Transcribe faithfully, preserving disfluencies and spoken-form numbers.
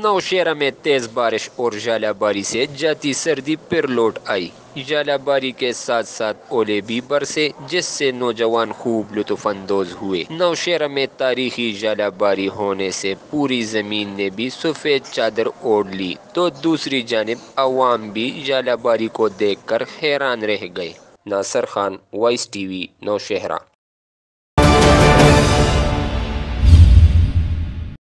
नौशहरा में तेज बारिश और झालाबारी से जाती सर्दी फिर लौट आई। झालाबारी के साथ साथ ओले भी बरसे, जिससे नौजवान खूब लुत्फानंदोज हुए। नौशहरा में तारीखी झालाबारी होने से पूरी जमीन ने भी सफेद चादर ओढ़ ली, तो दूसरी जानिब अवाम भी झालाबारी को देखकर हैरान रह गए। Nasir Khan, voice TV, Nowshera.